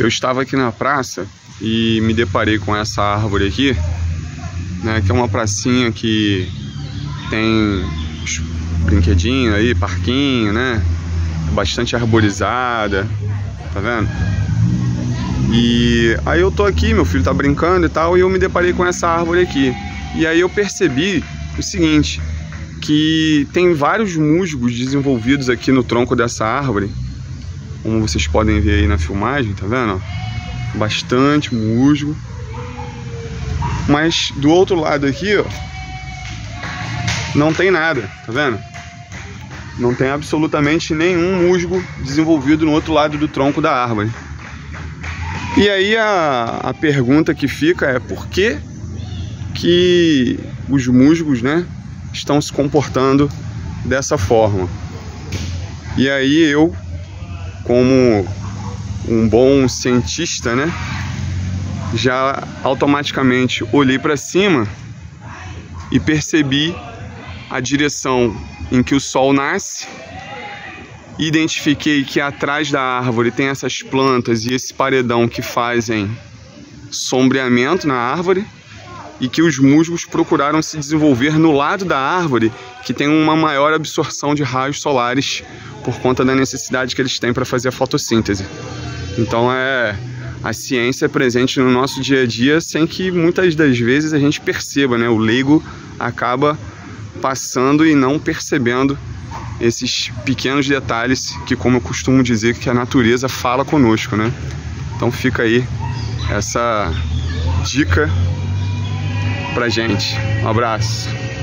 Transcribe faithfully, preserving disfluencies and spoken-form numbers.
Eu estava aqui na praça e me deparei com essa árvore aqui, né, que é uma pracinha que tem brinquedinho aí, parquinho, né, bastante arborizada, tá vendo? E aí eu tô aqui, meu filho tá brincando e tal, e eu me deparei com essa árvore aqui. E aí eu percebi o seguinte, que tem vários musgos desenvolvidos aqui no tronco dessa árvore, como vocês podem ver aí na filmagem, tá vendo? Bastante musgo. Mas do outro lado aqui, ó, não tem nada, tá vendo? Não tem absolutamente nenhum musgo desenvolvido no outro lado do tronco da árvore. E aí a, a pergunta que fica é por que que os musgos, né, estão se comportando dessa forma? E aí eu, como um bom cientista, né, já automaticamente olhei para cima e percebi a direção em que o sol nasce. Identifiquei que atrás da árvore tem essas plantas e esse paredão que fazem sombreamento na árvore, e que os musgos procuraram se desenvolver no lado da árvore, que tem uma maior absorção de raios solares por conta da necessidade que eles têm para fazer a fotossíntese. Então é a ciência presente no nosso dia a dia sem que muitas das vezes a gente perceba, né? O leigo acaba passando e não percebendo esses pequenos detalhes que, como eu costumo dizer, que a natureza fala conosco, né? Então fica aí essa dica pra gente. Um abraço.